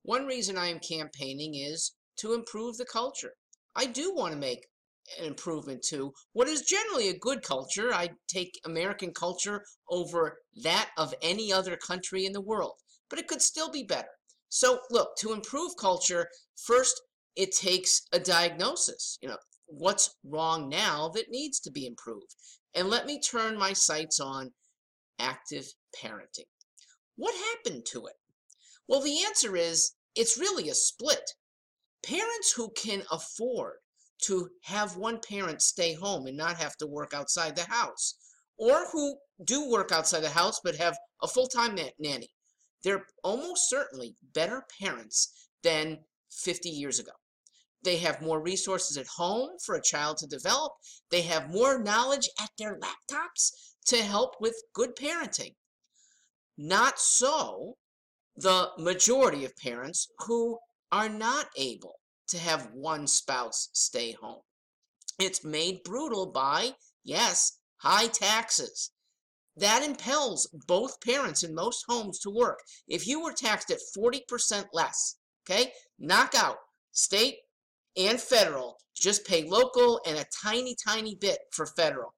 One reason I am campaigning is to improve the culture. I do want to make an improvement to what is generally a good culture. I take American culture over that of any other country in the world, but it could still be better. So look, to improve culture, first it takes a diagnosis. What's wrong now that needs to be improved? And let me turn my sights on active parenting. What happened to it? Well, the answer is it's really a split. Parents who can afford to have one parent stay home and not have to work outside the house, or who do work outside the house but have a full-time nanny, they're almost certainly better parents than 50 years ago. They have more resources at home for a child to develop. They have more knowledge at their laptops to help with good parenting. Not so the majority of parents who are not able to have one spouse stay home. It's made brutal by, yes, high taxes. That impels both parents in most homes to work. If you were taxed at 40% less, okay, knock out state and federal, just pay local and a tiny, tiny bit for federal.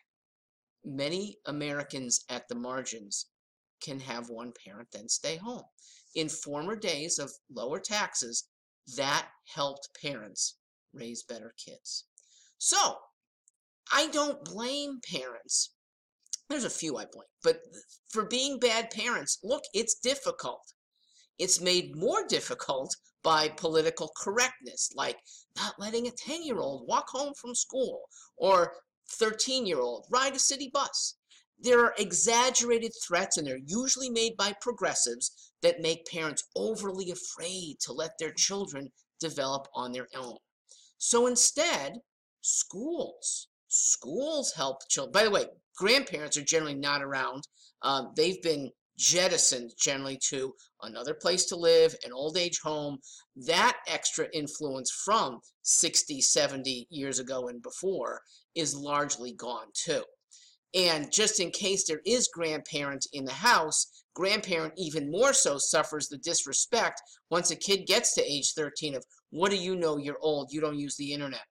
Many Americans at the margins can have one parent then stay home. In former days of lower taxes, that helped parents raise better kids. So, I don't blame parents. There's a few I blame, but for being bad parents, look, it's difficult. It's made more difficult by political correctness, like not letting a 10-year-old walk home from school or 13-year-old ride a city bus. There are exaggerated threats, and they're usually made by progressives that make parents overly afraid to let their children develop on their own. So instead, schools help children. By the way, grandparents are generally not around. They've been jettisoned generally to another place to live, an old age home. That extra influence from 60, 70 years ago and before is largely gone too. And just in case there is grandparent in the house, grandparent even more so suffers the disrespect once a kid gets to age 13 of, what do you know, you're old, you don't use the internet.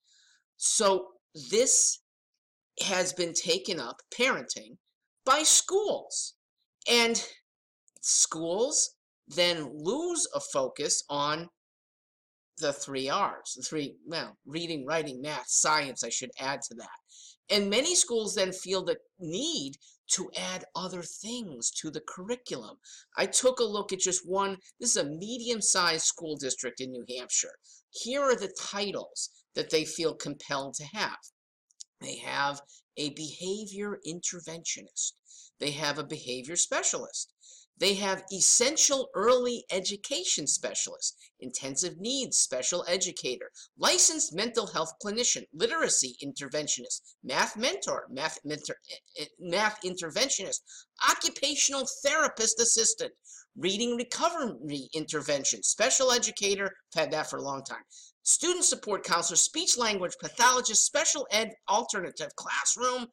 So this has been taken up, parenting, by schools. And schools then lose a focus on the 3 R's, reading, writing, math, science, I should add to that. And many schools then feel the need to add other things to the curriculum. I took a look at just one. This is a medium-sized school district in New Hampshire. Here are the titles that they feel compelled to have. They have a behavior interventionist. They have a behavior specialist. They have essential early education specialist, intensive needs special educator, licensed mental health clinician, literacy interventionist, math mentor, math interventionist, occupational therapist assistant, reading recovery intervention, special educator, I've had that for a long time, student support counselor, speech language pathologist, special ed alternative classroom.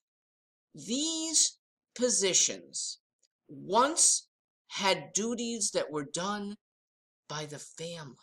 These positions once had duties that were done by the family,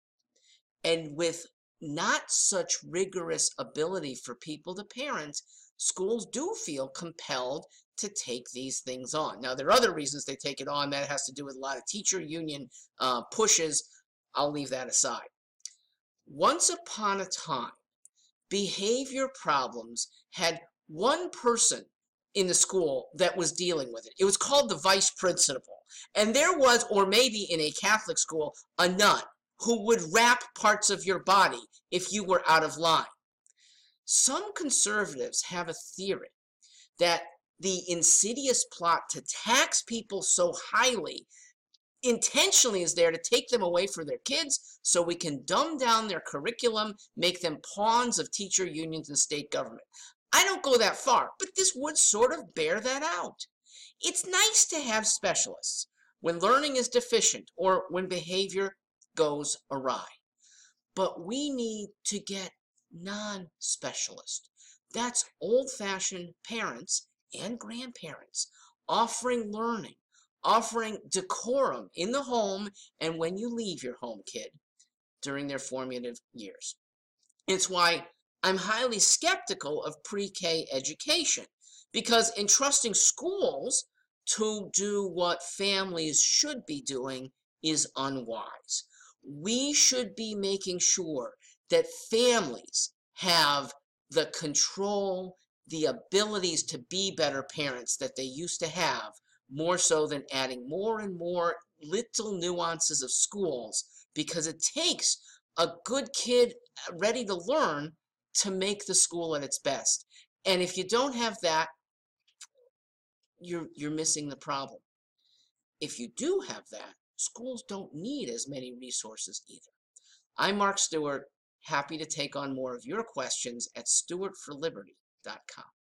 and with not such rigorous ability for people to parent, schools do feel compelled to take these things on. Now, there are other reasons they take it on. That has to do with a lot of teacher union pushes. I'll leave that aside. Once upon a time, behavior problems had one person in the school that was dealing with it. It was called the vice principal. And there was, or maybe in a Catholic school, a nun who would wrap parts of your body if you were out of line. Some conservatives have a theory that the insidious plot to tax people so highly intentionally is there to take them away from their kids so we can dumb down their curriculum, make them pawns of teacher unions and state government. I don't go that far, but this would sort of bear that out. It's nice to have specialists when learning is deficient or when behavior goes awry. But we need to get non-specialists. That's old-fashioned parents and grandparents offering learning, offering decorum in the home and when you leave your home kid during their formative years. It's why I'm highly skeptical of pre-K education, because entrusting schools to do what families should be doing is unwise. We should be making sure that families have the control, the abilities to be better parents that they used to have, more so than adding more and more little nuances of schools, because it takes a good kid ready to learn to make the school at its best. And if you don't have that, you're missing the problem. If you do have that, schools don't need as many resources either. I'm Mark Stewart, happy to take on more of your questions at stewartforliberty.com.